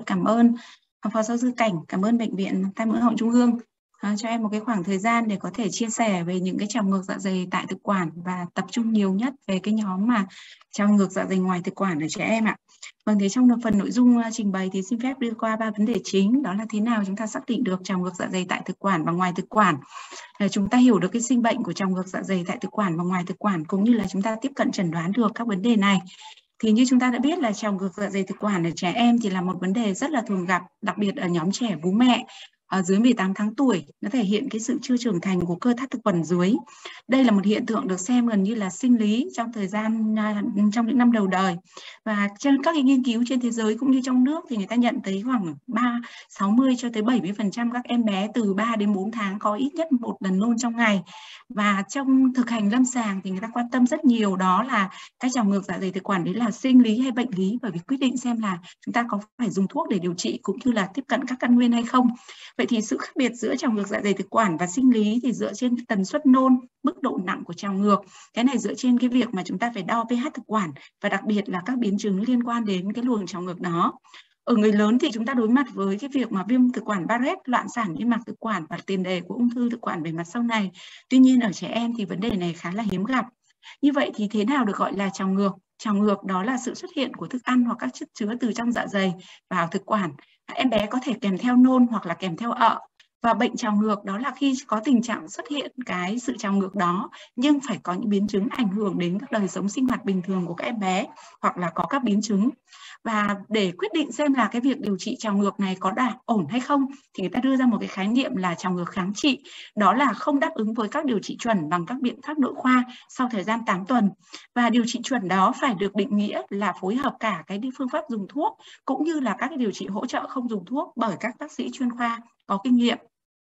cảm ơn Phó Giáo sư Cảnh, cảm ơn Bệnh viện Tai mũi họng Trung ương cho em một cái khoảng thời gian để có thể chia sẻ về những cái trào ngược dạ dày tại thực quản và tập trung nhiều nhất về cái nhóm mà trào ngược dạ dày ngoài thực quản ở trẻ em ạ. Vâng, thì trong phần nội dung trình bày thì xin phép đưa qua 3 vấn đề chính, đó là thế nào chúng ta xác định được trào ngược dạ dày tại thực quản và ngoài thực quản, chúng ta hiểu được cái sinh bệnh của trào ngược dạ dày tại thực quản và ngoài thực quản, cũng như là chúng ta tiếp cận chẩn đoán được các vấn đề này. Thì như chúng ta đã biết là trào ngược dạ dày thực quản ở trẻ em thì là một vấn đề rất là thường gặp, đặc biệt ở nhóm trẻ bú mẹ dưới 18 tháng tuổi. Nó thể hiện cái sự chưa trưởng thành của cơ thắt thực quản dưới. Đây là một hiện tượng được xem gần như là sinh lý trong trong những năm đầu đời. Và trên các cái nghiên cứu trên thế giới cũng như trong nước thì người ta nhận thấy khoảng 60 cho tới 70% các em bé từ 3 đến 4 tháng có ít nhất một lần nôn trong ngày. Và trong thực hành lâm sàng thì người ta quan tâm rất nhiều, đó là cái trào ngược dạ dày thực quản đấy là sinh lý hay bệnh lý, bởi vì quyết định xem là chúng ta có phải dùng thuốc để điều trị cũng như là tiếp cận các căn nguyên hay không. Vậy thì sự khác biệt giữa trào ngược dạ dày thực quản và sinh lý thì dựa trên tần suất nôn, mức độ nặng của trào ngược. Cái này dựa trên cái việc mà chúng ta phải đo pH thực quản và đặc biệt là các biến chứng liên quan đến cái luồng trào ngược đó. Ở người lớn thì chúng ta đối mặt với cái việc mà viêm thực quản Barrett, loạn sản niêm mạc thực quản và tiền đề của ung thư thực quản về mặt sau này. Tuy nhiên ở trẻ em thì vấn đề này khá là hiếm gặp. Như vậy thì thế nào được gọi là trào ngược? Trào ngược đó là sự xuất hiện của thức ăn hoặc các chất chứa từ trong dạ dày vào thực quản. Em bé có thể kèm theo nôn hoặc là kèm theo ợ. Và bệnh trào ngược đó là khi có tình trạng xuất hiện cái sự trào ngược đó nhưng phải có những biến chứng ảnh hưởng đến các đời sống sinh hoạt bình thường của các em bé hoặc là có các biến chứng. Và để quyết định xem là cái việc điều trị trào ngược này có ổn hay không thì người ta đưa ra một cái khái niệm là trào ngược kháng trị, đó là không đáp ứng với các điều trị chuẩn bằng các biện pháp nội khoa sau thời gian 8 tuần. Và điều trị chuẩn đó phải được định nghĩa là phối hợp cả cái phương pháp dùng thuốc cũng như là các cái điều trị hỗ trợ không dùng thuốc bởi các bác sĩ chuyên khoa có kinh nghiệm.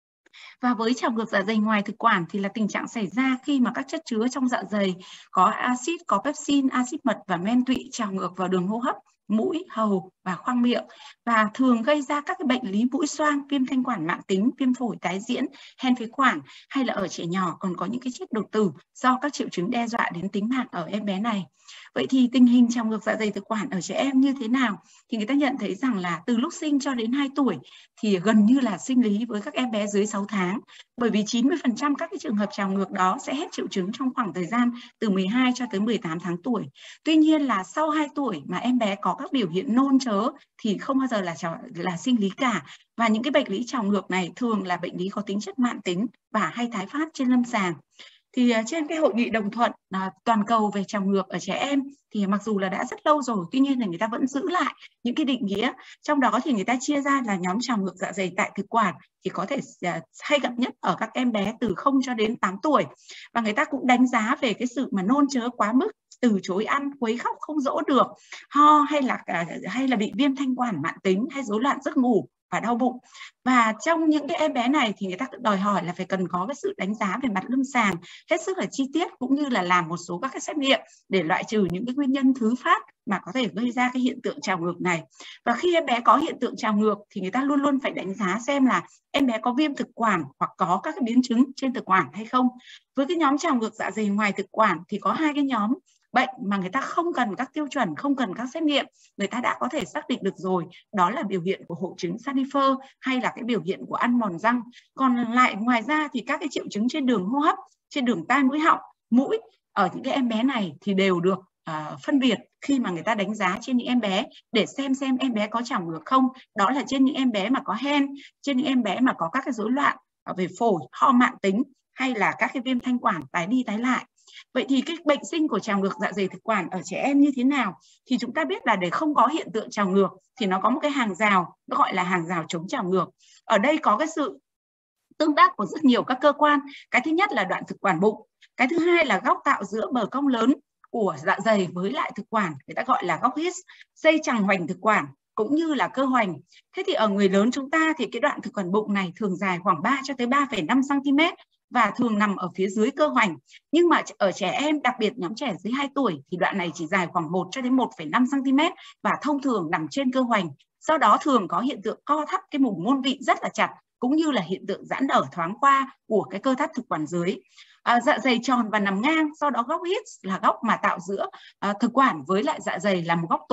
Và với trào ngược dạ dày ngoài thực quản thì là tình trạng xảy ra khi mà các chất chứa trong dạ dày có axit, có pepsin, axit mật và men tụy trào ngược vào đường hô hấp, mũi, hầu và khoang miệng, và thường gây ra các cái bệnh lý mũi xoang, viêm thanh quản mãn tính, viêm phổi tái diễn, hen phế quản, hay là ở trẻ nhỏ còn có những cái chết đột tử do các triệu chứng đe dọa đến tính mạng ở em bé này. Vậy thì tình hình trào ngược dạ dày thực quản ở trẻ em như thế nào? Thì người ta nhận thấy rằng là từ lúc sinh cho đến 2 tuổi thì gần như là sinh lý với các em bé dưới 6 tháng. Bởi vì 90% các cái trường hợp trào ngược đó sẽ hết triệu chứng trong khoảng thời gian từ 12 cho tới 18 tháng tuổi. Tuy nhiên là sau 2 tuổi mà em bé có các biểu hiện nôn chớ thì không bao giờ là sinh lý cả. Và những cái bệnh lý trào ngược này thường là bệnh lý có tính chất mãn tính và hay tái phát trên lâm sàng. Thì trên cái hội nghị đồng thuận toàn cầu về trào ngược ở trẻ em thì mặc dù là đã rất lâu rồi, tuy nhiên là người ta vẫn giữ lại những cái định nghĩa. Trong đó thì người ta chia ra là nhóm trào ngược dạ dày tại thực quản thì có thể hay gặp nhất ở các em bé từ 0 cho đến 8 tuổi. Và người ta cũng đánh giá về cái sự mà nôn chớ quá mức, từ chối ăn, quấy khóc không dỗ được, ho hay là bị viêm thanh quản mãn tính hay rối loạn giấc ngủ và đau bụng. Và trong những cái em bé này thì người ta đòi hỏi là phải cần có cái sự đánh giá về mặt lâm sàng hết sức là chi tiết, cũng như là làm một số các cái xét nghiệm để loại trừ những cái nguyên nhân thứ phát mà có thể gây ra cái hiện tượng trào ngược này. Và khi em bé có hiện tượng trào ngược thì người ta luôn luôn phải đánh giá xem là em bé có viêm thực quản hoặc có các cái biến chứng trên thực quản hay không. Với cái nhóm trào ngược dạ dày ngoài thực quản thì có hai cái nhóm bệnh mà người ta không cần các tiêu chuẩn, không cần các xét nghiệm, người ta đã có thể xác định được rồi, đó là biểu hiện của hội chứng Sanifer hay là cái biểu hiện của ăn mòn răng. Còn lại ngoài ra thì các cái triệu chứng trên đường hô hấp, trên đường tai mũi họng, mũi ở những cái em bé này thì đều được phân biệt khi mà người ta đánh giá trên những em bé để xem em bé có trào ngược không. Đó là trên những em bé mà có hen, trên những em bé mà có các cái rối loạn về phổi, ho mãn tính hay là các cái viêm thanh quản tái đi tái lại. Vậy thì cái bệnh sinh của trào ngược dạ dày thực quản ở trẻ em như thế nào? Thì chúng ta biết là để không có hiện tượng trào ngược thì nó có một cái hàng rào, nó gọi là hàng rào chống trào ngược. Ở đây có cái sự tương tác của rất nhiều các cơ quan. Cái thứ nhất là đoạn thực quản bụng. Cái thứ hai là góc tạo giữa bờ cong lớn của dạ dày với lại thực quản, người ta gọi là góc His, dây chằng hoành thực quản cũng như là cơ hoành. Thế thì ở người lớn chúng ta thì cái đoạn thực quản bụng này thường dài khoảng 3 cho tới 3,5 cm và thường nằm ở phía dưới cơ hoành. Nhưng mà ở trẻ em, đặc biệt nhóm trẻ dưới 2 tuổi thì đoạn này chỉ dài khoảng 1 cho đến 1,5 cm và thông thường nằm trên cơ hoành. Do đó thường có hiện tượng co thắt cái vùng môn vị rất là chặt, cũng như là hiện tượng giãn nở thoáng qua của cái cơ thắt thực quản dưới. Dạ dày tròn và nằm ngang, do đó góc His là góc mà tạo giữa thực quản với lại dạ dày là một góc tù,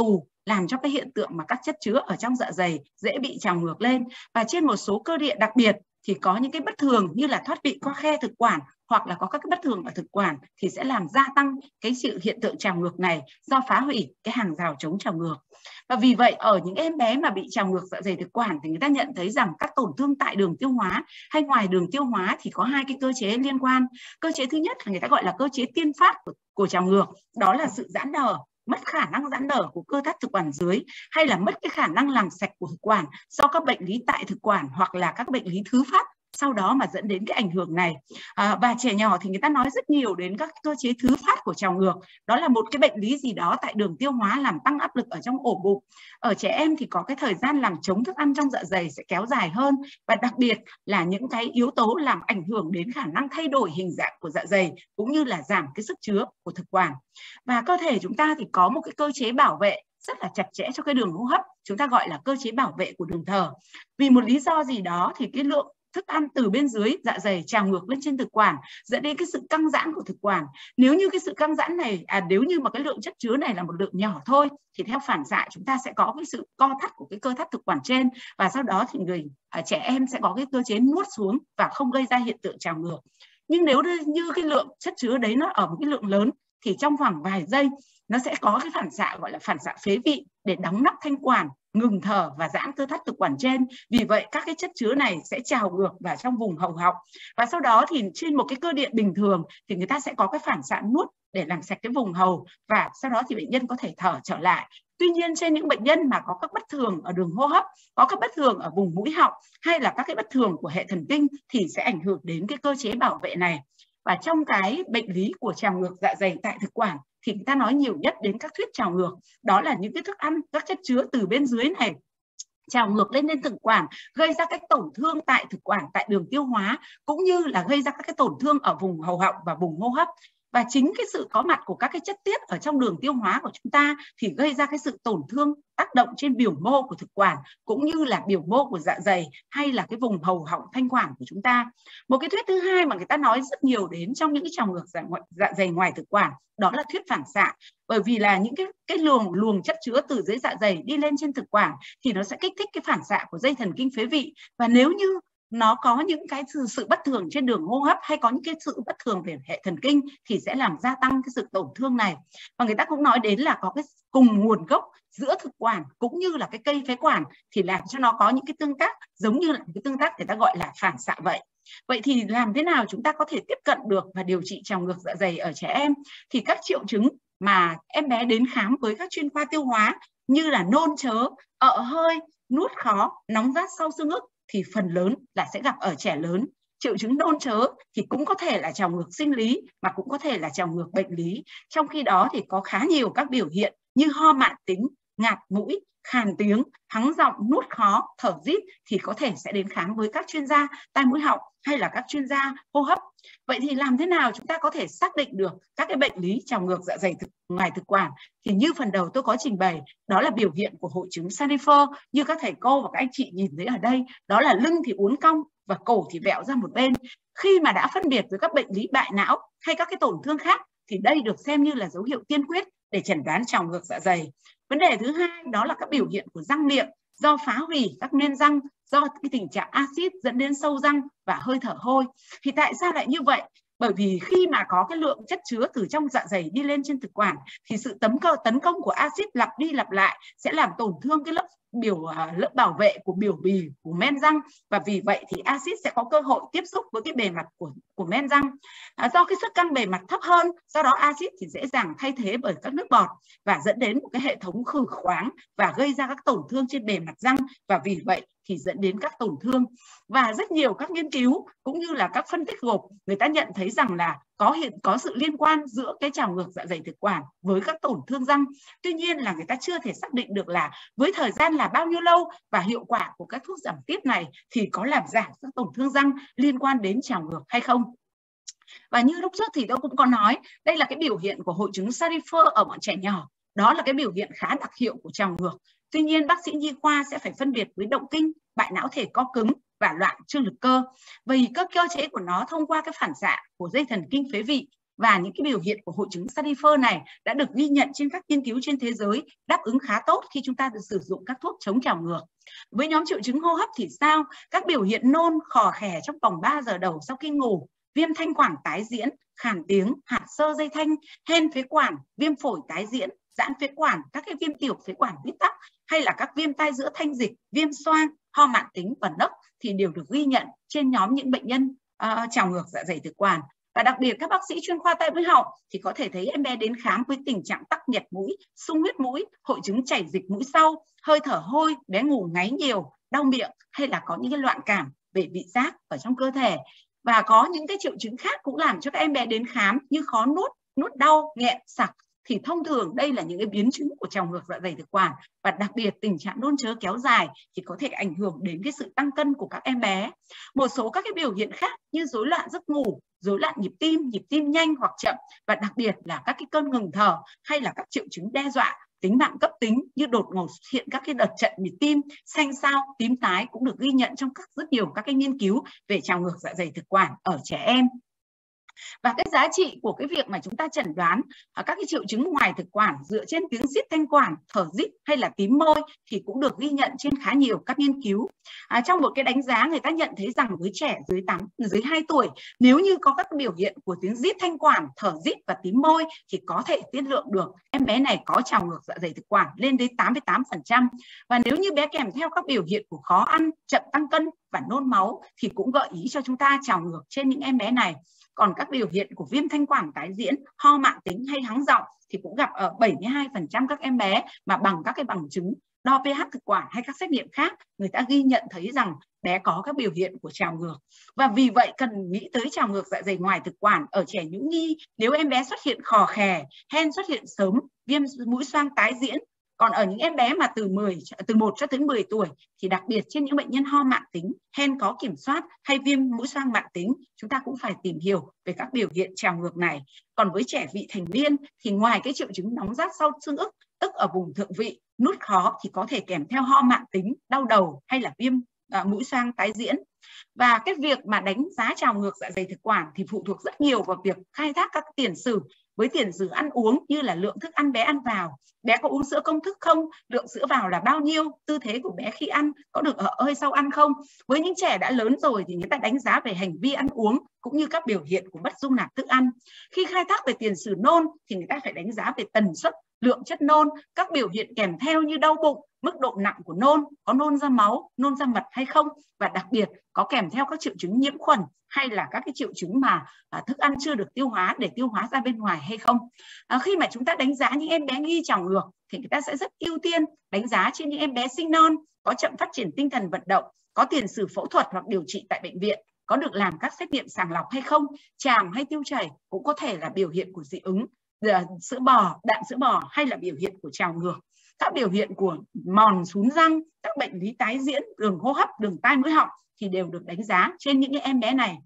làm cho cái hiện tượng mà các chất chứa ở trong dạ dày dễ bị trào ngược lên. Và trên một số cơ địa đặc biệt thì có những cái bất thường như là thoát vị qua khe thực quản hoặc là có các cái bất thường ở thực quản thì sẽ làm gia tăng cái sự hiện tượng trào ngược này do phá hủy cái hàng rào chống trào ngược. Và vì vậy ở những em bé mà bị trào ngược dạ dày thực quản thì người ta nhận thấy rằng các tổn thương tại đường tiêu hóa hay ngoài đường tiêu hóa thì có hai cái cơ chế liên quan. Cơ chế thứ nhất là người ta gọi là cơ chế tiên phát của trào ngược, đó là sự giãn nở, mất khả năng giãn nở của cơ thắt thực quản dưới hay là mất cái khả năng làm sạch của thực quản do các bệnh lý tại thực quản hoặc là các bệnh lý thứ phát sau đó mà dẫn đến cái ảnh hưởng này. Và trẻ nhỏ thì người ta nói rất nhiều đến các cơ chế thứ phát của trào ngược, đó là một cái bệnh lý gì đó tại đường tiêu hóa làm tăng áp lực ở trong ổ bụng. Ở trẻ em thì có cái thời gian làm chống thức ăn trong dạ dày sẽ kéo dài hơn, và đặc biệt là những cái yếu tố làm ảnh hưởng đến khả năng thay đổi hình dạng của dạ dày cũng như là giảm cái sức chứa của thực quản. Và cơ thể chúng ta thì có một cái cơ chế bảo vệ rất là chặt chẽ cho cái đường hô hấp, chúng ta gọi là cơ chế bảo vệ của đường thở. Vì một lý do gì đó thì cái lượng thức ăn từ bên dưới dạ dày trào ngược lên trên thực quản dẫn đến cái sự căng giãn của thực quản. Nếu như cái sự căng giãn này, nếu như mà cái lượng chất chứa này là một lượng nhỏ thôi thì theo phản xạ chúng ta sẽ có cái sự co thắt của cái cơ thắt thực quản trên, và sau đó thì trẻ em sẽ có cái cơ chế nuốt xuống và không gây ra hiện tượng trào ngược. Nhưng nếu như cái lượng chất chứa đấy nó ở một cái lượng lớn thì trong khoảng vài giây nó sẽ có cái phản xạ gọi là phản xạ phế vị để đóng nắp thanh quản, ngừng thở và giãn cơ thắt thực quản trên. Vì vậy các cái chất chứa này sẽ trào ngược vào trong vùng hầu họng, và sau đó thì trên một cái cơ địa bình thường thì người ta sẽ có cái phản xạ nuốt để làm sạch cái vùng hầu, và sau đó thì bệnh nhân có thể thở trở lại. Tuy nhiên trên những bệnh nhân mà có các bất thường ở đường hô hấp, có các bất thường ở vùng mũi họng hay là các cái bất thường của hệ thần kinh thì sẽ ảnh hưởng đến cái cơ chế bảo vệ này. Và trong cái bệnh lý của trào ngược dạ dày tại thực quản thì người ta nói nhiều nhất đến các thuyết trào ngược, đó là những cái thức ăn, các chất chứa từ bên dưới này trào ngược lên thực quản, gây ra các tổn thương tại thực quản, tại đường tiêu hóa, cũng như là gây ra các cái tổn thương ở vùng hầu họng và vùng hô hấp. Và chính cái sự có mặt của các cái chất tiết ở trong đường tiêu hóa của chúng ta thì gây ra cái sự tổn thương tác động trên biểu mô của thực quản cũng như là biểu mô của dạ dày hay là cái vùng hầu họng thanh quản của chúng ta. Một cái thuyết thứ hai mà người ta nói rất nhiều đến trong những cái trào ngược dạ dày ngoài thực quản, đó là thuyết phản xạ. Bởi vì là những cái luồng chất chứa từ dưới dạ dày đi lên trên thực quản thì nó sẽ kích thích cái phản xạ của dây thần kinh phế vị, và nếu như nó có những cái sự bất thường trên đường hô hấp hay có những cái sự bất thường về hệ thần kinh thì sẽ làm gia tăng cái sự tổn thương này. Và người ta cũng nói đến là có cái cùng nguồn gốc giữa thực quản cũng như là cái cây phế quản thì làm cho nó có những cái tương tác giống như là cái tương tác người ta gọi là phản xạ vậy. Vậy thì làm thế nào chúng ta có thể tiếp cận được và điều trị trào ngược dạ dày ở trẻ em? Thì các triệu chứng mà em bé đến khám với các chuyên khoa tiêu hóa như là nôn chớ, ợ hơi, nuốt khó, nóng rát sau xương ức thì phần lớn là sẽ gặp ở trẻ lớn. Triệu chứng nôn chớ thì cũng có thể là trào ngược sinh lý mà cũng có thể là trào ngược bệnh lý. Trong khi đó thì có khá nhiều các biểu hiện như ho mạn tính, ngạt mũi, khàn tiếng, hắng giọng, nuốt khó, thở rít thì có thể sẽ đến khám với các chuyên gia tai mũi họng hay là các chuyên gia hô hấp. Vậy thì làm thế nào chúng ta có thể xác định được các cái bệnh lý trào ngược dạ dày ngoài thực quản? Thì như phần đầu tôi có trình bày, đó là biểu hiện của hội chứng Sanifer như các thầy cô và các anh chị nhìn thấy ở đây, đó là lưng thì uốn cong và cổ thì vẹo ra một bên. Khi mà đã phân biệt với các bệnh lý bại não hay các cái tổn thương khác thì đây được xem như là dấu hiệu tiên quyết để chẩn đoán trào ngược dạ dày. Vấn đề thứ hai đó là các biểu hiện của răng miệng do phá hủy các men răng, do cái tình trạng axit dẫn đến sâu răng và hơi thở hôi. Thì tại sao lại như vậy? Bởi vì khi mà có cái lượng chất chứa từ trong dạ dày đi lên trên thực quản thì sự tấn công của axit lặp đi lặp lại sẽ làm tổn thương cái lớp bảo vệ của biểu bì của men răng, và vì vậy thì axit sẽ có cơ hội tiếp xúc với cái bề mặt của men răng. Do cái sức căng bề mặt thấp hơn, do đó axit thì dễ dàng thay thế bởi các nước bọt và dẫn đến một cái hệ thống khử khoáng và gây ra các tổn thương trên bề mặt răng, và vì vậy thì dẫn đến các tổn thương. Và rất nhiều các nghiên cứu cũng như là các phân tích gộp, người ta nhận thấy rằng là có sự liên quan giữa cái trào ngược dạ dày thực quản với các tổn thương răng. Tuy nhiên là người ta chưa thể xác định được là với thời gian là bao nhiêu lâu và hiệu quả của các thuốc giảm tiết này thì có làm giảm các tổn thương răng liên quan đến trào ngược hay không. Và như lúc trước thì tôi cũng có nói, đây là cái biểu hiện của hội chứng Sanifer ở bọn trẻ nhỏ. Đó là cái biểu hiện khá đặc hiệu của trào ngược. Tuy nhiên bác sĩ nhi khoa sẽ phải phân biệt với động kinh, bại não thể co cứng và loạn trương lực cơ. Vì các cơ chế của nó thông qua cái phản xạ của dây thần kinh phế vị Và những cái biểu hiện của hội chứng Stadifer này đã được ghi nhận trên các nghiên cứu trên thế giới, đáp ứng khá tốt khi chúng ta sử dụng các thuốc chống trào ngược. Với nhóm triệu chứng hô hấp thì sao? Các biểu hiện nôn, khò khè trong vòng 3 giờ đầu sau khi ngủ, viêm thanh quản tái diễn, khàn tiếng, hạt xơ dây thanh, hen phế quản, viêm phổi tái diễn, giãn phế quản, các cái viêm tiểu phế quản bít tắc, hay là các viêm tai giữa thanh dịch, viêm xoang, ho mạn tính và nấc thì đều được ghi nhận trên nhóm những bệnh nhân trào ngược dạ dày thực quản. Và đặc biệt các bác sĩ chuyên khoa tai mũi họng thì có thể thấy em bé đến khám với tình trạng tắc nghẹt mũi, sung huyết mũi, hội chứng chảy dịch mũi sau, hơi thở hôi, bé ngủ ngáy nhiều, đau miệng, hay là có những cái loạn cảm về vị giác ở trong cơ thể. Và có những cái triệu chứng khác cũng làm cho các em bé đến khám như khó nuốt, nuốt đau, nghẹn, sặc. Thì thông thường đây là những cái biến chứng của trào ngược dạ dày thực quản, và đặc biệt tình trạng nôn chớ kéo dài thì có thể ảnh hưởng đến cái sự tăng cân của các em bé. Một số các cái biểu hiện khác như rối loạn giấc ngủ, rối loạn nhịp tim nhanh hoặc chậm, và đặc biệt là các cái cơn ngừng thở hay là các triệu chứng đe dọa tính mạng cấp tính như đột ngột xuất hiện các cái đợt trận nhịp tim, xanh xao, tím tái cũng được ghi nhận trong rất nhiều các cái nghiên cứu về trào ngược dạ dày thực quản ở trẻ em. Và cái giá trị của cái việc mà chúng ta chẩn đoán các cái triệu chứng ngoài thực quản dựa trên tiếng rít thanh quản, thở rít hay là tím môi thì cũng được ghi nhận trên khá nhiều các nghiên cứu. Trong một cái đánh giá người ta nhận thấy rằng với trẻ dưới 2 tuổi, nếu như có các biểu hiện của tiếng rít thanh quản, thở rít và tím môi thì có thể tiên lượng được em bé này có trào ngược dạ dày thực quản lên đến 88%. Và nếu như bé kèm theo các biểu hiện của khó ăn, chậm tăng cân và nôn máu thì cũng gợi ý cho chúng ta trào ngược trên những em bé này. Còn các biểu hiện của viêm thanh quản tái diễn, ho mạn tính hay hắng giọng thì cũng gặp ở 72% các em bé, mà bằng các cái bằng chứng đo pH thực quản hay các xét nghiệm khác, người ta ghi nhận thấy rằng bé có các biểu hiện của trào ngược. Và vì vậy cần nghĩ tới trào ngược dạ dày ngoài thực quản ở trẻ nhũ nhi nếu em bé xuất hiện khò khè, hen xuất hiện sớm, viêm mũi xoang tái diễn. Còn ở những em bé mà từ 1 cho tới 10 tuổi thì đặc biệt trên những bệnh nhân ho mạn tính, hen có kiểm soát hay viêm mũi xoang mạn tính, chúng ta cũng phải tìm hiểu về các biểu hiện trào ngược này. Còn với trẻ vị thành niên thì ngoài cái triệu chứng nóng rát sau xương ức, tức ở vùng thượng vị, nuốt khó thì có thể kèm theo ho mạn tính, đau đầu hay là viêm mũi xoang tái diễn. Và cái việc mà đánh giá trào ngược dạ dày thực quản thì phụ thuộc rất nhiều vào việc khai thác các tiền sử với tiền sử ăn uống, như là lượng thức ăn bé ăn vào, bé có uống sữa công thức không, lượng sữa vào là bao nhiêu, tư thế của bé khi ăn có được ở hơi sau ăn không. Với những trẻ đã lớn rồi thì người ta đánh giá về hành vi ăn uống cũng như các biểu hiện của bất dung nạp thức ăn. Khi khai thác về tiền sử nôn thì người ta phải đánh giá về tần suất, lượng chất nôn, các biểu hiện kèm theo như đau bụng, mức độ nặng của nôn, có nôn ra máu, nôn ra mật hay không, và đặc biệt có kèm theo các triệu chứng nhiễm khuẩn hay là các cái triệu chứng mà thức ăn chưa được tiêu hóa để tiêu hóa ra bên ngoài hay không. Khi mà chúng ta đánh giá những em bé nghi trào ngược thì người ta sẽ rất ưu tiên đánh giá trên những em bé sinh non, có chậm phát triển tinh thần vận động, có tiền sử phẫu thuật hoặc điều trị tại bệnh viện, có được làm các xét nghiệm sàng lọc hay không, tràm hay tiêu chảy cũng có thể là biểu hiện của dị ứng sữa bò, đạm sữa bò hay là biểu hiện của trào ngược. Các biểu hiện của mòn sún răng, các bệnh lý tái diễn, đường hô hấp, đường tai mũi họng thì đều được đánh giá trên những em bé này.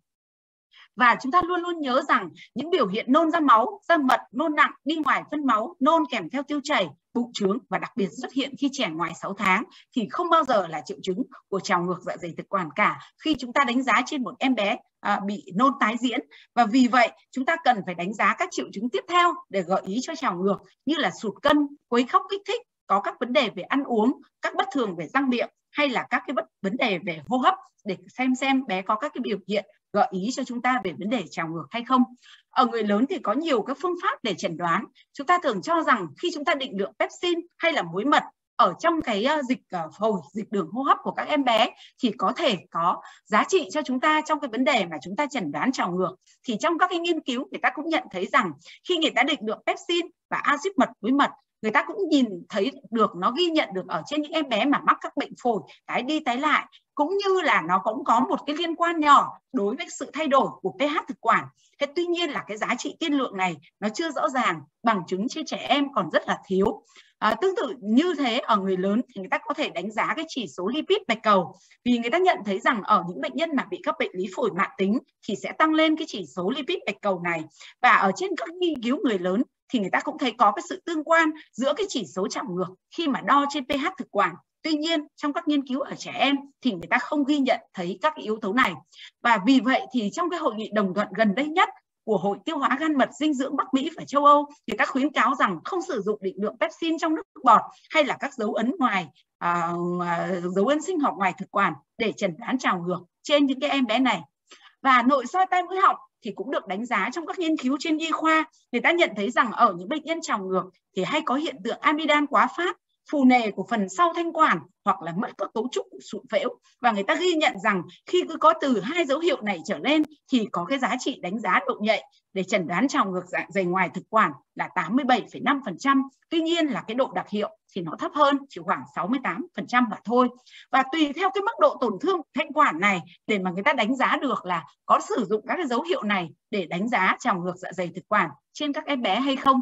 Và chúng ta luôn luôn nhớ rằng những biểu hiện nôn ra máu, ra mật, nôn nặng, đi ngoài phân máu, nôn kèm theo tiêu chảy, bụng trướng và đặc biệt xuất hiện khi trẻ ngoài 6 tháng thì không bao giờ là triệu chứng của trào ngược dạ dày thực quản cả khi chúng ta đánh giá trên một em bé bị nôn tái diễn. Và vì vậy chúng ta cần phải đánh giá các triệu chứng tiếp theo để gợi ý cho trào ngược như là sụt cân, quấy khóc kích thích, có các vấn đề về ăn uống, các bất thường về răng miệng hay là các cái vấn đề về hô hấp để xem bé có các cái biểu hiện gợi ý cho chúng ta về vấn đề trào ngược hay không. Ở người lớn thì có nhiều các phương pháp để chẩn đoán. Chúng ta thường cho rằng khi chúng ta định lượng pepsin hay là muối mật ở trong cái dịch phổi, dịch đường hô hấp của các em bé thì có thể có giá trị cho chúng ta trong cái vấn đề mà chúng ta chẩn đoán trào ngược. Thì trong các cái nghiên cứu người ta cũng nhận thấy rằng khi người ta định lượng pepsin và axit mật muối mật, người ta cũng nhìn thấy được, nó ghi nhận được ở trên những em bé mà mắc các bệnh phổi tái đi tái lại, cũng như là nó cũng có một cái liên quan nhỏ đối với sự thay đổi của pH thực quản. Thế tuy nhiên là cái giá trị tiên lượng này nó chưa rõ ràng, bằng chứng trên trẻ em còn rất là thiếu. Tương tự như thế ở người lớn thì người ta có thể đánh giá cái chỉ số lipid bạch cầu, vì người ta nhận thấy rằng ở những bệnh nhân mà bị các bệnh lý phổi mạn tính thì sẽ tăng lên cái chỉ số lipid bạch cầu này. Và ở trên các nghiên cứu người lớn thì người ta cũng thấy có cái sự tương quan giữa cái chỉ số trào ngược khi mà đo trên pH thực quản. Tuy nhiên trong các nghiên cứu ở trẻ em thì người ta không ghi nhận thấy các cái yếu tố này. Và vì vậy thì trong cái hội nghị đồng thuận gần đây nhất của Hội Tiêu hóa gan mật dinh dưỡng Bắc Mỹ và châu Âu, người ta khuyến cáo rằng không sử dụng định lượng pepsin trong nước bọt hay là các dấu ấn dấu ấn sinh học ngoài thực quản để chẩn đoán trào ngược trên những cái em bé này. Và nội soi tai mũi họng thì cũng được đánh giá trong các nghiên cứu trên y khoa. Người ta nhận thấy rằng ở những bệnh nhân trào ngược thì hay có hiện tượng amidan quá phát, phù nề của phần sau thanh quản hoặc là mất các cấu trúc của sụn phễu. Và người ta ghi nhận rằng khi cứ có từ 2 dấu hiệu này trở lên thì có cái giá trị đánh giá độ nhạy để chẩn đoán trào ngược dạ dày ngoài thực quản là 87,5%. Tuy nhiên là cái độ đặc hiệu thì nó thấp hơn, chỉ khoảng 68% mà thôi. Và tùy theo cái mức độ tổn thương thanh quản này để mà người ta đánh giá được là có sử dụng các cái dấu hiệu này để đánh giá trào ngược dạ dày thực quản trên các em bé hay không.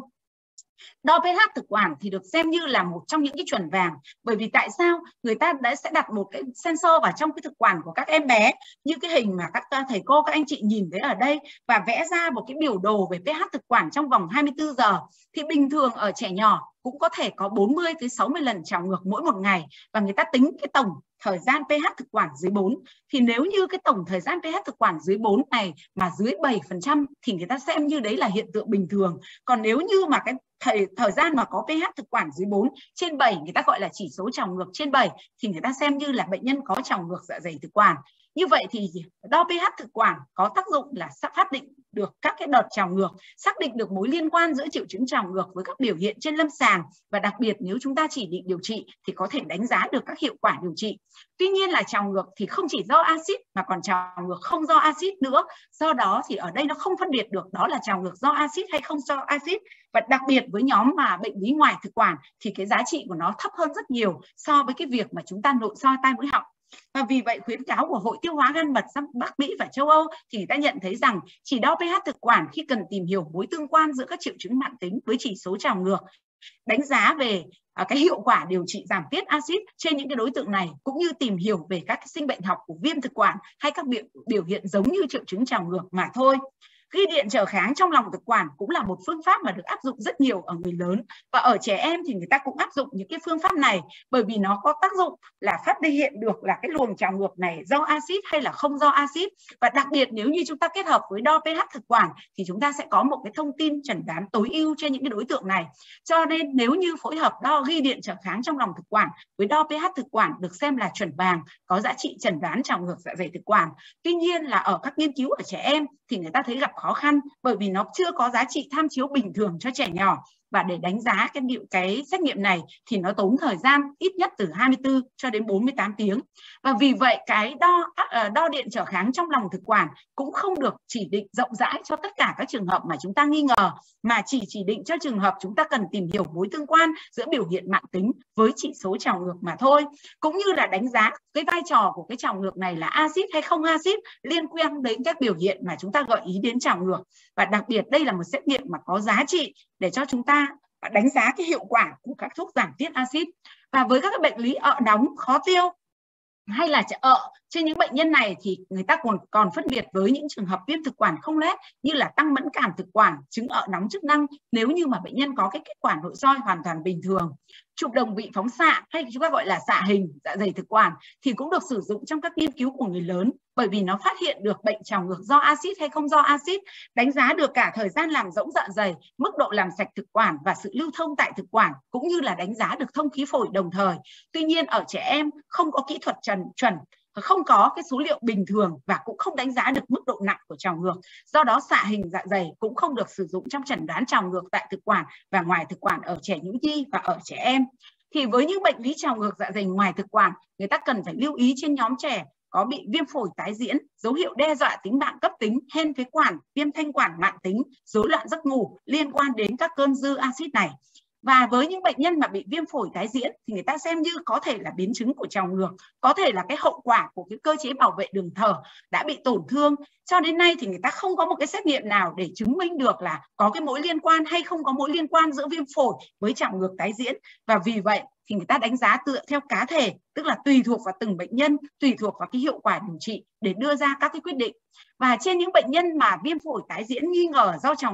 Đo pH thực quản thì được xem như là một trong những cái chuẩn vàng, bởi vì tại sao người ta sẽ đặt một cái sensor vào trong cái thực quản của các em bé như cái hình mà các thầy cô, các anh chị nhìn thấy ở đây, và vẽ ra một cái biểu đồ về pH thực quản trong vòng 24 giờ. Thì bình thường ở trẻ nhỏ cũng có thể có 40 tới 60 lần trào ngược mỗi một ngày, và người ta tính cái tổng thời gian pH thực quản dưới 4. Thì nếu như cái tổng thời gian pH thực quản dưới 4 này mà dưới 7% thì người ta xem như đấy là hiện tượng bình thường. Còn nếu như mà cái thời gian mà có pH thực quản dưới 4, trên 7, người ta gọi là chỉ số trào ngược trên 7, thì người ta xem như là bệnh nhân có trào ngược dạ dày thực quản. Như vậy thì đo pH thực quản có tác dụng là xác định được các cái đợt trào ngược, xác định được mối liên quan giữa triệu chứng trào ngược với các biểu hiện trên lâm sàng, và đặc biệt nếu chúng ta chỉ định điều trị thì có thể đánh giá được các hiệu quả điều trị. Tuy nhiên là trào ngược thì không chỉ do axit mà còn trào ngược không do axit nữa. Do đó thì ở đây nó không phân biệt được đó là trào ngược do axit hay không do axit. Và đặc biệt với nhóm mà bệnh lý ngoài thực quản thì cái giá trị của nó thấp hơn rất nhiều so với cái việc mà chúng ta nội soi tai mũi họng. Và vì vậy khuyến cáo của Hội Tiêu hóa gan mật Bắc Mỹ và châu Âu thì người ta nhận thấy rằng chỉ đo pH thực quản khi cần tìm hiểu mối tương quan giữa các triệu chứng mãn tính với chỉ số trào ngược, đánh giá về cái hiệu quả điều trị giảm tiết axit trên những cái đối tượng này, cũng như tìm hiểu về các sinh bệnh học của viêm thực quản hay các biểu hiện giống như triệu chứng trào ngược mà thôi. Ghi điện trở kháng trong lòng thực quản cũng là một phương pháp mà được áp dụng rất nhiều ở người lớn, và ở trẻ em thì người ta cũng áp dụng những cái phương pháp này bởi vì nó có tác dụng là phát hiện được là cái luồng trào ngược này do axit hay là không do axit. Và đặc biệt nếu như chúng ta kết hợp với đo pH thực quản thì chúng ta sẽ có một cái thông tin chẩn đoán tối ưu trên những cái đối tượng này. Cho nên nếu như phối hợp đo ghi điện trở kháng trong lòng thực quản với đo pH thực quản được xem là chuẩn vàng, có giá trị chẩn đoán trào ngược dạ dày thực quản. Tuy nhiên là ở các nghiên cứu ở trẻ em thì người ta thấy gặp khó khăn bởi vì nó chưa có giá trị tham chiếu bình thường cho trẻ nhỏ, và để đánh giá cái xét nghiệm này thì nó tốn thời gian ít nhất từ 24 cho đến 48 tiếng. Và vì vậy cái đo điện trở kháng trong lòng thực quản cũng không được chỉ định rộng rãi cho tất cả các trường hợp mà chúng ta nghi ngờ, mà chỉ định cho trường hợp chúng ta cần tìm hiểu mối tương quan giữa biểu hiện mãn tính với chỉ số trào ngược mà thôi, cũng như là đánh giá cái vai trò của cái trào ngược này là axit hay không axit liên quan đến các biểu hiện mà chúng ta gợi ý đến trào ngược. Và đặc biệt đây là một xét nghiệm mà có giá trị để cho chúng ta đánh giá cái hiệu quả của các thuốc giảm tiết axit. Và với các bệnh lý ợ nóng, khó tiêu hay là trên những bệnh nhân này thì người ta còn phân biệt với những trường hợp viêm thực quản không lết như là tăng mẫn cảm thực quản, chứng ợ nóng chức năng nếu như mà bệnh nhân có cái kết quả nội soi hoàn toàn bình thường. Chụp đồng vị phóng xạ hay chúng ta gọi là xạ hình dạ dày thực quản thì cũng được sử dụng trong các nghiên cứu của người lớn, bởi vì nó phát hiện được bệnh trào ngược do axit hay không do axit, đánh giá được cả thời gian làm rỗng dạ dày, mức độ làm sạch thực quản và sự lưu thông tại thực quản, cũng như là đánh giá được thông khí phổi đồng thời. Tuy nhiên ở trẻ em không có kỹ thuật chuẩn, không có cái số liệu bình thường và cũng không đánh giá được mức độ nặng của trào ngược. Do đó xạ hình dạ dày cũng không được sử dụng trong chẩn đoán trào ngược tại thực quản và ngoài thực quản ở trẻ nhũ nhi và ở trẻ em. Thì với những bệnh lý trào ngược dạ dày ngoài thực quản, người ta cần phải lưu ý trên nhóm trẻ có bị viêm phổi tái diễn, dấu hiệu đe dọa tính mạng cấp tính, hen phế quản, viêm thanh quản mãn tính, rối loạn giấc ngủ liên quan đến các cơn dư axit này. Và với những bệnh nhân mà bị viêm phổi tái diễn thì người ta xem như có thể là biến chứng của trào ngược, có thể là cái hậu quả của cái cơ chế bảo vệ đường thở đã bị tổn thương. Cho đến nay thì người ta không có một cái xét nghiệm nào để chứng minh được là có cái mối liên quan hay không có mối liên quan giữa viêm phổi với trào ngược tái diễn. Và vì vậy thì người ta đánh giá tựa theo cá thể, tức là tùy thuộc vào từng bệnh nhân, tùy thuộc vào cái hiệu quả điều trị để đưa ra các cái quyết định. Và trên những bệnh nhân mà viêm phổi tái diễn nghi ngờ do trào ngược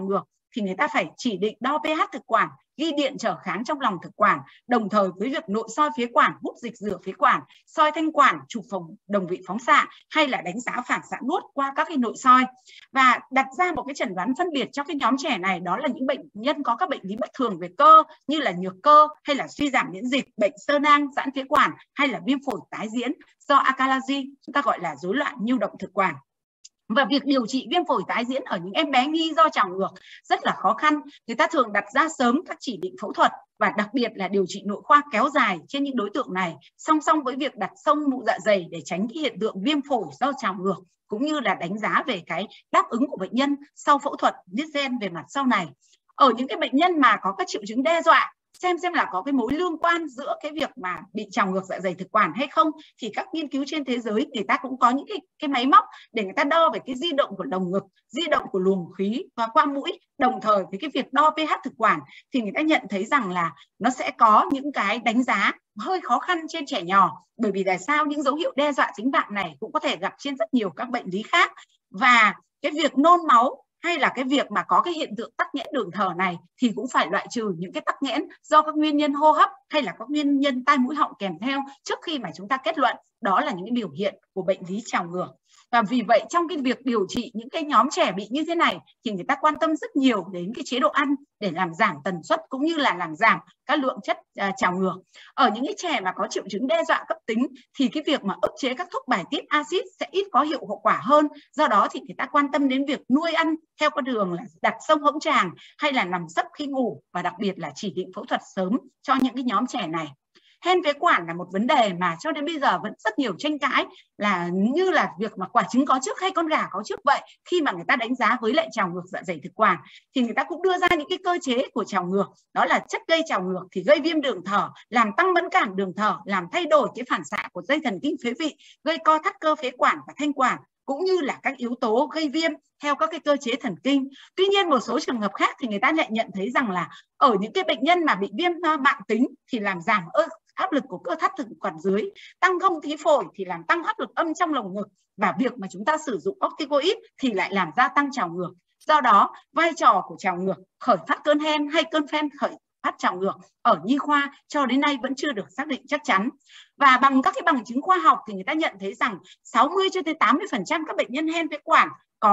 thì người ta phải chỉ định đo pH thực quản, ghi điện trở kháng trong lòng thực quản, đồng thời với việc nội soi phế quản, hút dịch rửa phế quản, soi thanh quản, chụp đồng vị phóng xạ hay là đánh giá phản xạ nuốt qua các cái nội soi, và đặt ra một cái chẩn đoán phân biệt cho cái nhóm trẻ này, đó là những bệnh nhân có các bệnh lý bất thường về cơ như là nhược cơ hay là suy giảm miễn dịch, bệnh xơ nang, giãn phế quản hay là viêm phổi tái diễn do achalasia, chúng ta gọi là rối loạn nhu động thực quản. Và việc điều trị viêm phổi tái diễn ở những em bé nghi do trào ngược rất là khó khăn. Người ta thường đặt ra sớm các chỉ định phẫu thuật và đặc biệt là điều trị nội khoa kéo dài trên những đối tượng này, song song với việc đặt xông mụ dạ dày để tránh cái hiện tượng viêm phổi do trào ngược, cũng như là đánh giá về cái đáp ứng của bệnh nhân sau phẫu thuật Nissen về mặt sau này. Ở những cái bệnh nhân mà có các triệu chứng đe dọa, xem là có cái mối liên quan giữa cái việc mà bị trào ngược dạ dày thực quản hay không, thì các nghiên cứu trên thế giới người ta cũng có những cái máy móc để người ta đo về cái di động của lồng ngực, di động của luồng khí và qua mũi, đồng thời với cái việc đo pH thực quản, thì người ta nhận thấy rằng là nó sẽ có những cái đánh giá hơi khó khăn trên trẻ nhỏ, bởi vì tại sao những dấu hiệu đe dọa tính mạng này cũng có thể gặp trên rất nhiều các bệnh lý khác. Và cái việc nôn máu hay là cái việc mà có cái hiện tượng tắc nghẽn đường thở này thì cũng phải loại trừ những cái tắc nghẽn do các nguyên nhân hô hấp hay là các nguyên nhân tai mũi họng kèm theo trước khi mà chúng ta kết luận đó là những cái biểu hiện của bệnh lý trào ngược. Và vì vậy trong cái việc điều trị những cái nhóm trẻ bị như thế này thì người ta quan tâm rất nhiều đến cái chế độ ăn để làm giảm tần suất cũng như là làm giảm các lượng chất trào ngược. Ở những cái trẻ mà có triệu chứng đe dọa cấp tính thì cái việc mà ức chế các thuốc bài tiết axit sẽ ít có hiệu quả hơn. Do đó thì người ta quan tâm đến việc nuôi ăn theo con đường là đặt xông hõng tràng hay là nằm sấp khi ngủ, và đặc biệt là chỉ định phẫu thuật sớm cho những cái nhóm trẻ này. Hen phế quản là một vấn đề mà cho đến bây giờ vẫn rất nhiều tranh cãi, là như là việc mà quả trứng có trước hay con gà có trước vậy. Khi mà người ta đánh giá với lại trào ngược dạ dày thực quản thì người ta cũng đưa ra những cái cơ chế của trào ngược, đó là chất gây trào ngược thì gây viêm đường thở, làm tăng mẫn cảm đường thở, làm thay đổi cái phản xạ của dây thần kinh phế vị, gây co thắt cơ phế quản và thanh quản, cũng như là các yếu tố gây viêm theo các cái cơ chế thần kinh. Tuy nhiên một số trường hợp khác thì người ta lại nhận thấy rằng là ở những cái bệnh nhân mà bị viêm mãn tính thì làm giảm áp lực của cơ thắt thực quản dưới, tăng thông khí phổi thì làm tăng áp lực âm trong lồng ngực, và việc mà chúng ta sử dụng corticoid thì lại làm gia tăng trào ngược. Do đó vai trò của trào ngược, khởi phát cơn hen hay cơn phen khởi phát trào ngược ở nhi khoa cho đến nay vẫn chưa được xác định chắc chắn. Và bằng các cái bằng chứng khoa học thì người ta nhận thấy rằng 60 cho tới 80% các bệnh nhân hen phế quản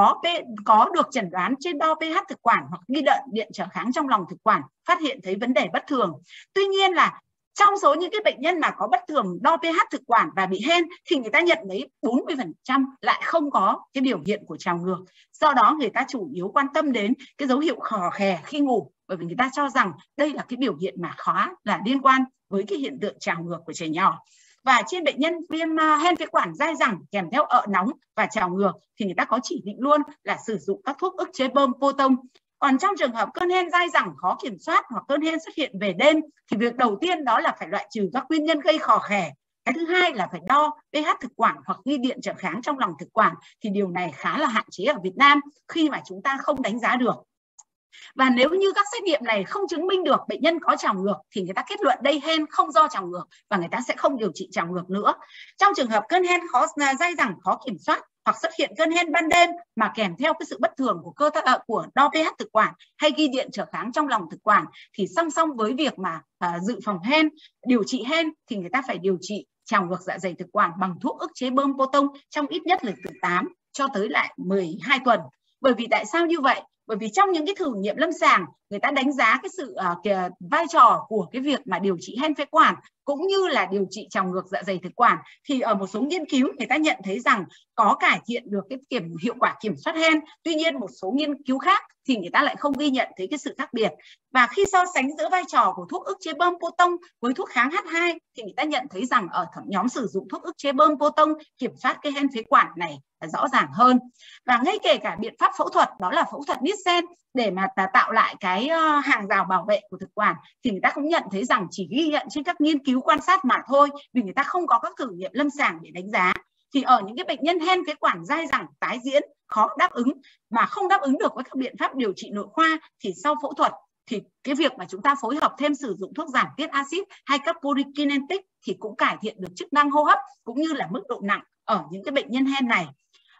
có được chẩn đoán trên đo pH thực quản hoặc ghi điện trở kháng trong lòng thực quản, phát hiện thấy vấn đề bất thường. Tuy nhiên là trong số những cái bệnh nhân mà có bất thường đo pH thực quản và bị hen thì người ta nhận thấy 40% lại không có cái biểu hiện của trào ngược. Do đó người ta chủ yếu quan tâm đến cái dấu hiệu khò khè khi ngủ, bởi vì người ta cho rằng đây là cái biểu hiện mà khá là liên quan với cái hiện tượng trào ngược của trẻ nhỏ. Và trên bệnh nhân viêm hen phế quản dai dẳng kèm theo ợ nóng và trào ngược thì người ta có chỉ định luôn là sử dụng các thuốc ức chế bơm proton. Còn trong trường hợp cơn hen dai dẳng khó kiểm soát hoặc cơn hen xuất hiện về đêm thì việc đầu tiên đó là phải loại trừ các nguyên nhân gây khò khè. Cái thứ hai là phải đo pH thực quản hoặc ghi điện trở kháng trong lòng thực quản, thì điều này khá là hạn chế ở Việt Nam khi mà chúng ta không đánh giá được. Và nếu như các xét nghiệm này không chứng minh được bệnh nhân có trào ngược thì người ta kết luận đây hen không do trào ngược và người ta sẽ không điều trị trào ngược nữa. Trong trường hợp cơn hen dai dẳng khó kiểm soát hoặc xuất hiện cơn hen ban đêm mà kèm theo cái sự bất thường của đo pH thực quản hay ghi điện trở kháng trong lòng thực quản, thì song song với việc mà dự phòng hen, điều trị hen thì người ta phải điều trị trào ngược dạ dày thực quản bằng thuốc ức chế bơm proton trong ít nhất là từ 8 cho tới lại 12 tuần. Bởi vì tại sao như vậy? Bởi vì trong những cái thử nghiệm lâm sàng người ta đánh giá cái sự vai trò của cái việc mà điều trị hen phế quản cũng như là điều trị trào ngược dạ dày thực quản, thì ở một số nghiên cứu người ta nhận thấy rằng có cải thiện được cái hiệu quả kiểm soát hen. Tuy nhiên một số nghiên cứu khác thì người ta lại không ghi nhận thấy cái sự khác biệt. Và khi so sánh giữa vai trò của thuốc ức chế bơm proton với thuốc kháng H2 thì người ta nhận thấy rằng ở nhóm sử dụng thuốc ức chế bơm proton kiểm soát cái hen phế quản này rõ ràng hơn. Và ngay kể cả biện pháp phẫu thuật, đó là phẫu thuật Nissen để mà tạo lại cái hàng rào bảo vệ của thực quản, thì người ta cũng nhận thấy rằng chỉ ghi nhận trên các nghiên cứu quan sát mà thôi, vì người ta không có các thử nghiệm lâm sàng để đánh giá. Thì ở những cái bệnh nhân hen phế quản dai dẳng tái diễn khó đáp ứng mà không đáp ứng được với các biện pháp điều trị nội khoa, thì sau phẫu thuật thì cái việc mà chúng ta phối hợp thêm sử dụng thuốc giảm tiết axit hay các polykinetic thì cũng cải thiện được chức năng hô hấp cũng như là mức độ nặng ở những cái bệnh nhân hen này.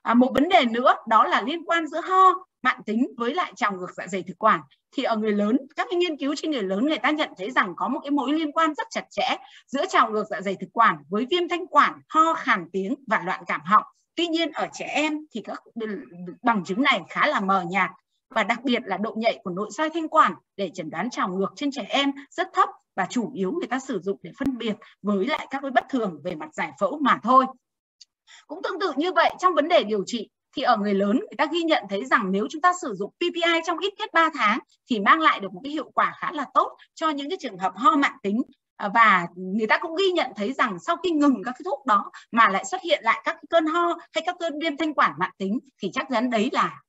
Một vấn đề nữa đó là liên quan giữa ho mãn tính với lại trào ngược dạ dày thực quản. Thì ở người lớn, các cái nghiên cứu trên người lớn người ta nhận thấy rằng có một cái mối liên quan rất chặt chẽ giữa trào ngược dạ dày thực quản với viêm thanh quản, ho, khàn tiếng và loạn cảm họng. Tuy nhiên ở trẻ em thì các bằng chứng này khá là mờ nhạt, và đặc biệt là độ nhạy của nội soi thanh quản để chẩn đoán trào ngược trên trẻ em rất thấp, và chủ yếu người ta sử dụng để phân biệt với lại các cái bất thường về mặt giải phẫu mà thôi. Cũng tương tự như vậy, trong vấn đề điều trị thì ở người lớn người ta ghi nhận thấy rằng nếu chúng ta sử dụng PPI trong ít nhất 3 tháng thì mang lại được một cái hiệu quả khá là tốt cho những cái trường hợp ho mãn tính. Và người ta cũng ghi nhận thấy rằng sau khi ngừng các cái thuốc đó mà lại xuất hiện lại các cơn ho hay các cơn viêm thanh quản mãn tính thì chắc chắn đấy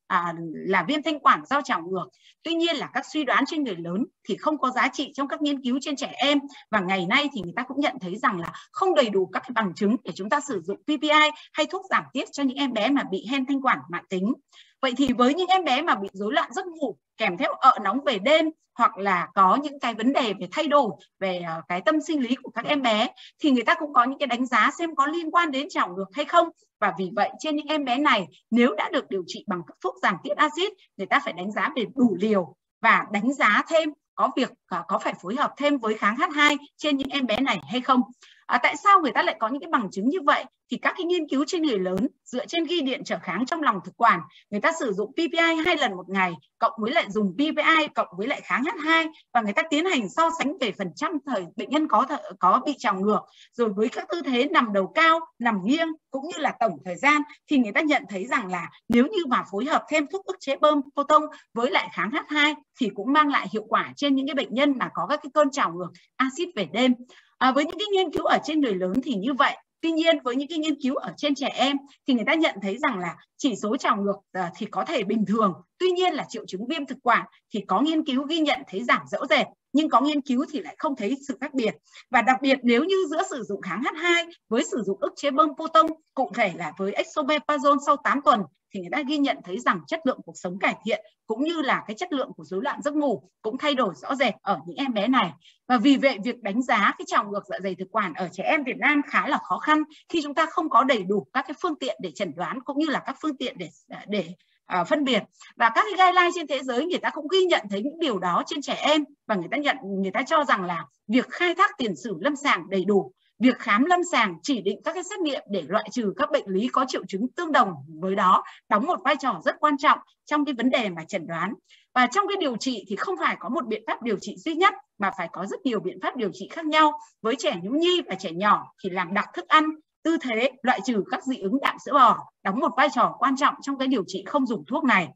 là viêm thanh quản do trào ngược. Tuy nhiên là các suy đoán trên người lớn thì không có giá trị trong các nghiên cứu trên trẻ em, và ngày nay thì người ta cũng nhận thấy rằng là không đầy đủ các cái bằng chứng để chúng ta sử dụng PPI hay thuốc giảm tiết cho những em bé mà bị hen thanh quản mãn tính. Vậy thì với những em bé mà bị rối loạn giấc ngủ kèm theo ợ nóng về đêm, hoặc là có những cái vấn đề về thay đổi về cái tâm sinh lý của các em bé, thì người ta cũng có những cái đánh giá xem có liên quan đến trào ngược hay không. Và vì vậy trên những em bé này, nếu đã được điều trị bằng các thuốc giảm tiết axit, người ta phải đánh giá về đủ liều và đánh giá thêm có việc có phải phối hợp thêm với kháng H2 trên những em bé này hay không. Tại sao người ta lại có những cái bằng chứng như vậy? Thì các cái nghiên cứu trên người lớn dựa trên ghi điện trở kháng trong lòng thực quản, người ta sử dụng PPI 2 lần một ngày cộng với lại dùng PPI cộng với lại kháng H2, và người ta tiến hành so sánh về phần trăm thời bệnh nhân có bị trào ngược, rồi với các tư thế nằm đầu cao, nằm nghiêng cũng như là tổng thời gian, thì người ta nhận thấy rằng là nếu như mà phối hợp thêm thuốc ức chế bơm photon với lại kháng H2 thì cũng mang lại hiệu quả trên những cái bệnh nhân mà có các cái cơn trào ngược axit về đêm. Với những cái nghiên cứu ở trên người lớn thì như vậy. Tuy nhiên với những cái nghiên cứu ở trên trẻ em thì người ta nhận thấy rằng là chỉ số trào ngược thì có thể bình thường. Tuy nhiên là triệu chứng viêm thực quản thì có nghiên cứu ghi nhận thấy giảm rõ rệt, nhưng có nghiên cứu thì lại không thấy sự khác biệt. Và đặc biệt nếu như giữa sử dụng kháng H2 với sử dụng ức chế bơm photon, cụ thể là với esomeprazole sau 8 tuần, thì người ta ghi nhận thấy rằng chất lượng cuộc sống cải thiện cũng như là cái chất lượng của rối loạn giấc ngủ cũng thay đổi rõ rệt ở những em bé này. Và vì vậy việc đánh giá cái trào ngược dạ dày thực quản ở trẻ em Việt Nam khá là khó khăn khi chúng ta không có đầy đủ các cái phương tiện để chẩn đoán cũng như là các phương tiện để phân biệt. Và các cái guideline trên thế giới người ta cũng ghi nhận thấy những điều đó trên trẻ em, và người ta cho rằng là việc khai thác tiền sử lâm sàng đầy đủ, việc khám lâm sàng chỉ định các cái xét nghiệm để loại trừ các bệnh lý có triệu chứng tương đồng với đó đóng một vai trò rất quan trọng trong cái vấn đề mà chẩn đoán. Và trong cái điều trị thì không phải có một biện pháp điều trị duy nhất mà phải có rất nhiều biện pháp điều trị khác nhau. Với trẻ nhũ nhi và trẻ nhỏ thì làm đặc thức ăn, tư thế, loại trừ các dị ứng đạm sữa bò đóng một vai trò quan trọng trong cái điều trị không dùng thuốc này.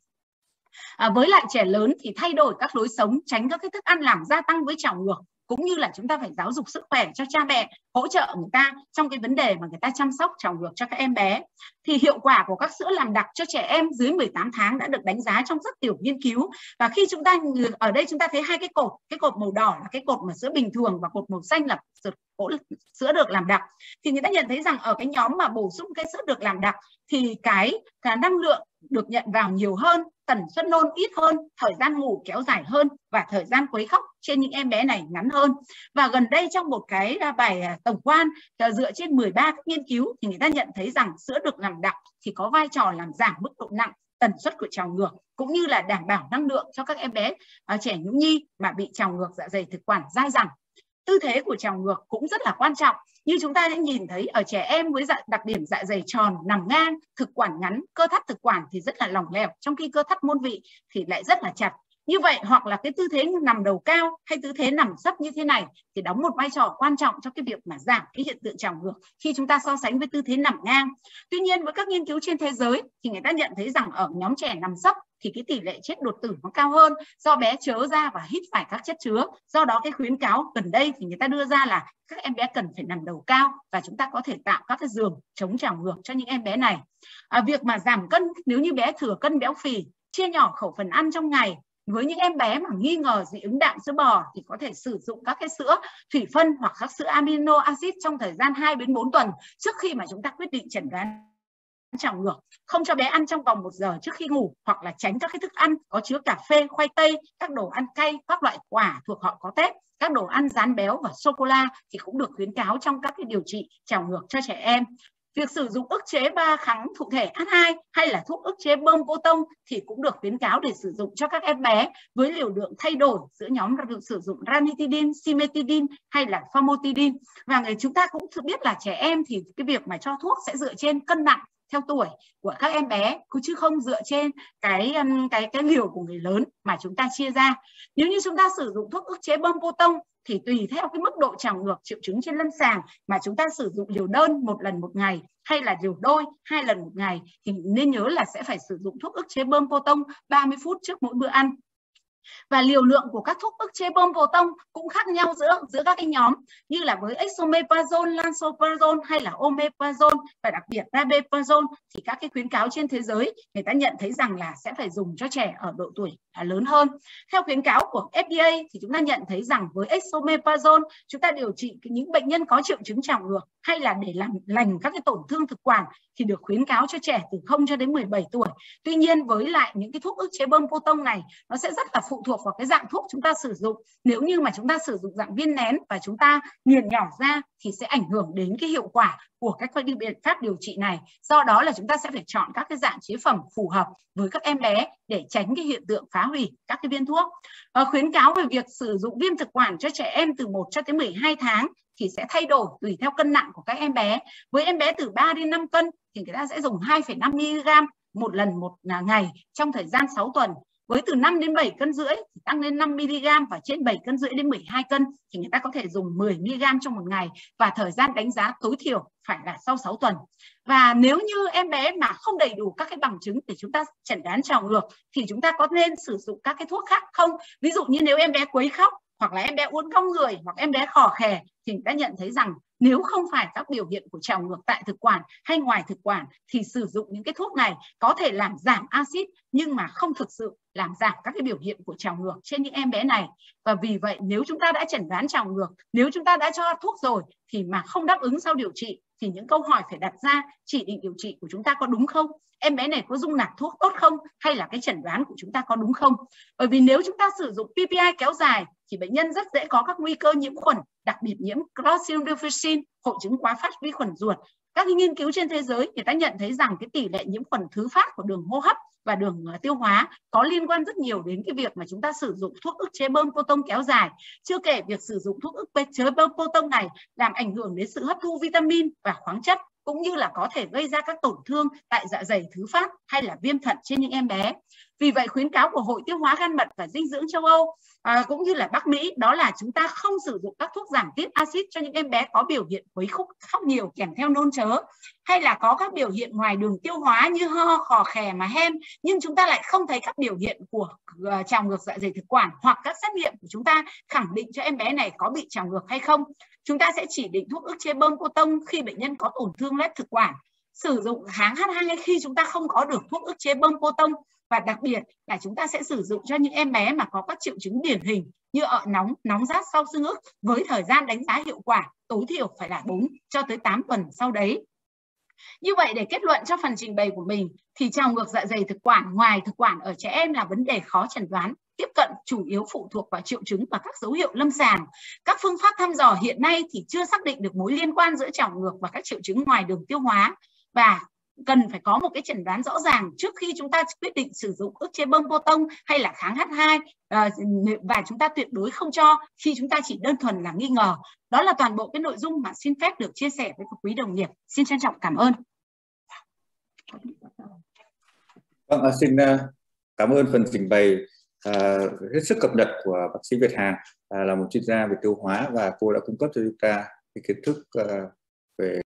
Với lại trẻ lớn thì thay đổi các lối sống, tránh các cái thức ăn làm gia tăng với trào ngược, cũng như là chúng ta phải giáo dục sức khỏe cho cha mẹ, hỗ trợ người ta trong cái vấn đề mà người ta chăm sóc trào ngược cho các em bé. Thì hiệu quả của các sữa làm đặc cho trẻ em dưới 18 tháng đã được đánh giá trong rất nhiều nghiên cứu. Và khi chúng ta ở đây chúng ta thấy hai cái cột màu đỏ là cái cột mà sữa bình thường và cột màu xanh là sữa được làm đặc. Thì người ta nhận thấy rằng ở cái nhóm mà bổ sung cái sữa được làm đặc thì cái năng lượng được nhận vào nhiều hơn, tần suất nôn ít hơn, thời gian ngủ kéo dài hơn và thời gian quấy khóc trên những em bé này ngắn hơn. Và gần đây trong một cái bài tổng quan dựa trên 13 các nghiên cứu thì người ta nhận thấy rằng sữa được làm đặc thì có vai trò làm giảm mức độ nặng, tần suất của trào ngược cũng như là đảm bảo năng lượng cho các em bé trẻ nhũ nhi mà bị trào ngược dạ dày thực quản dai dẳng. Tư thế của trào ngược cũng rất là quan trọng. Như chúng ta đã nhìn thấy ở trẻ em với đặc điểm dạ dày tròn, nằm ngang, thực quản ngắn, cơ thắt thực quản thì rất là lỏng lẻo, trong khi cơ thắt môn vị thì lại rất là chặt. Như vậy hoặc là cái tư thế nằm đầu cao hay tư thế nằm sấp như thế này thì đóng một vai trò quan trọng trong cái việc mà giảm cái hiện tượng trào ngược khi chúng ta so sánh với tư thế nằm ngang. Tuy nhiên với các nghiên cứu trên thế giới thì người ta nhận thấy rằng ở nhóm trẻ nằm sấp thì cái tỷ lệ chết đột tử nó cao hơn do bé chớ ra và hít phải các chất chứa. Do đó cái khuyến cáo gần đây thì người ta đưa ra là các em bé cần phải nằm đầu cao và chúng ta có thể tạo các cái giường chống trào ngược cho những em bé này. Việc mà giảm cân nếu như bé thừa cân béo phì, chia nhỏ khẩu phần ăn trong ngày. Với những em bé mà nghi ngờ dị ứng đạm sữa bò thì có thể sử dụng các cái sữa thủy phân hoặc các sữa amino acid trong thời gian 2 đến 4 tuần trước khi mà chúng ta quyết định chẩn đoán trào ngược. Không cho bé ăn trong vòng 1 giờ trước khi ngủ, hoặc là tránh các cái thức ăn có chứa cà phê, khoai tây, các đồ ăn cay, các loại quả thuộc họ có tép, các đồ ăn rán béo và sô cô la thì cũng được khuyến cáo trong các cái điều trị trào ngược cho trẻ em. Việc sử dụng ức chế kháng thụ thể H2 hay là thuốc ức chế bơm vô tông thì cũng được khuyến cáo để sử dụng cho các em bé với liều lượng thay đổi giữa nhóm được sử dụng ranitidine, cimetidine hay là famotidine. Và chúng ta cũng biết là trẻ em thì cái việc mà cho thuốc sẽ dựa trên cân nặng theo tuổi của các em bé, chứ không dựa trên cái liều của người lớn mà chúng ta chia ra. Nếu như chúng ta sử dụng thuốc ức chế bơm vô tông thì tùy theo cái mức độ trào ngược triệu chứng trên lâm sàng mà chúng ta sử dụng liều đơn 1 lần 1 ngày hay là liều đôi 2 lần 1 ngày, thì nên nhớ là sẽ phải sử dụng thuốc ức chế bơm vô tông 30 phút trước mỗi bữa ăn. Và liều lượng của các thuốc ức chế bơm vô tông cũng khác nhau giữa các cái nhóm, như là với esomeprazole, lansoprazole hay là omeprazole và đặc biệt rabeprazole thì các cái khuyến cáo trên thế giới người ta nhận thấy rằng là sẽ phải dùng cho trẻ ở độ tuổi lớn hơn. Theo khuyến cáo của FDA thì chúng ta nhận thấy rằng với esomeprazole chúng ta điều trị những bệnh nhân có triệu chứng trào ngược hay là để làm lành các cái tổn thương thực quản thì được khuyến cáo cho trẻ từ 0 cho đến 17 tuổi. Tuy nhiên với lại những cái thuốc ức chế bơm vô tông này nó sẽ rất là phụ thuộc vào cái dạng thuốc chúng ta sử dụng. Nếu như mà chúng ta sử dụng dạng viên nén và chúng ta nghiền nhỏ ra thì sẽ ảnh hưởng đến cái hiệu quả của các biện pháp điều trị này. Do đó là chúng ta sẽ phải chọn các cái dạng chế phẩm phù hợp với các em bé để tránh cái hiện tượng phá hủy các cái viên thuốc. Khuyến cáo về việc sử dụng viêm thực quản cho trẻ em từ 1 cho tới 12 tháng thì sẽ thay đổi tùy theo cân nặng của các em bé. Với em bé từ 3 đến 5 cân thì người ta sẽ dùng 2,5 mg một lần một ngày trong thời gian 6 tuần. Với từ 5 đến 7 cân rưỡi thì tăng lên 5 mg và trên 7 cân rưỡi đến 12 cân thì người ta có thể dùng 10 mg trong một ngày và thời gian đánh giá tối thiểu phải là sau 6 tuần. Và nếu như em bé mà không đầy đủ các cái bằng chứng để chúng ta chẩn đoán trào ngược thì chúng ta có nên sử dụng các cái thuốc khác không? Ví dụ như nếu em bé quấy khóc hoặc là em bé uốn cong người hoặc em bé khò khè thì người ta nhận thấy rằng nếu không phải các biểu hiện của trào ngược tại thực quản hay ngoài thực quản thì sử dụng những cái thuốc này có thể làm giảm axit nhưng mà không thực sự làm giảm các cái biểu hiện của trào ngược trên những em bé này. Và vì vậy nếu chúng ta đã chẩn đoán trào ngược, nếu chúng ta đã cho thuốc rồi thì mà không đáp ứng sau điều trị thì những câu hỏi phải đặt ra: chỉ định điều trị của chúng ta có đúng không? Em bé này có dung nạp thuốc tốt không? Hay là cái chẩn đoán của chúng ta có đúng không? Bởi vì nếu chúng ta sử dụng PPI kéo dài thì bệnh nhân rất dễ có các nguy cơ nhiễm khuẩn, đặc biệt nhiễm Clostridium difficile, hội chứng quá phát vi khuẩn ruột. Các nghiên cứu trên thế giới người ta nhận thấy rằng cái tỷ lệ nhiễm khuẩn thứ phát của đường hô hấp và đường tiêu hóa có liên quan rất nhiều đến cái việc mà chúng ta sử dụng thuốc ức chế bơm vô tông kéo dài. Chưa kể việc sử dụng thuốc ức chế bơm vô tông này làm ảnh hưởng đến sự hấp thu vitamin và khoáng chất, cũng như là có thể gây ra các tổn thương tại dạ dày thứ phát hay là viêm thận trên những em bé. Vì vậy khuyến cáo của Hội Tiêu hóa Gan mật và Dinh dưỡng châu Âu cũng như là Bắc Mỹ đó là chúng ta không sử dụng các thuốc giảm tiết axit cho những em bé có biểu hiện quấy khóc nhiều kèm theo nôn chớ, hay là có các biểu hiện ngoài đường tiêu hóa như ho, khò khè mà hen, nhưng chúng ta lại không thấy các biểu hiện của trào ngược dạ dày thực quản, hoặc các xét nghiệm của chúng ta khẳng định cho em bé này có bị trào ngược hay không. Chúng ta sẽ chỉ định thuốc ức chế bơm vô tông khi bệnh nhân có tổn thương loét thực quản, sử dụng kháng H2 khi chúng ta không có được thuốc ức chế bơm vô tông, và đặc biệt là chúng ta sẽ sử dụng cho những em bé mà có các triệu chứng điển hình như ợ nóng, nóng rát sau xương ức với thời gian đánh giá hiệu quả tối thiểu phải là 4 cho tới 8 tuần sau đấy. Như vậy để kết luận cho phần trình bày của mình thì trào ngược dạ dày thực quản ngoài thực quản ở trẻ em là vấn đề khó chẩn đoán, tiếp cận chủ yếu phụ thuộc vào triệu chứng và các dấu hiệu lâm sàng. Các phương pháp thăm dò hiện nay thì chưa xác định được mối liên quan giữa trào ngược và các triệu chứng ngoài đường tiêu hóa, và cần phải có một cái chẩn đoán rõ ràng trước khi chúng ta quyết định sử dụng ức chế bơm vô tông hay là kháng H2, và chúng ta tuyệt đối không cho khi chúng ta chỉ đơn thuần là nghi ngờ. Đó là toàn bộ cái nội dung mà xin phép được chia sẻ với các quý đồng nghiệp. Xin trân trọng cảm ơn. Vâng, xin cảm ơn phần trình bày hết sức cập nhật của bác sĩ Việt Hà, là một chuyên gia về tiêu hóa, và cô đã cung cấp cho chúng ta cái kiến thức về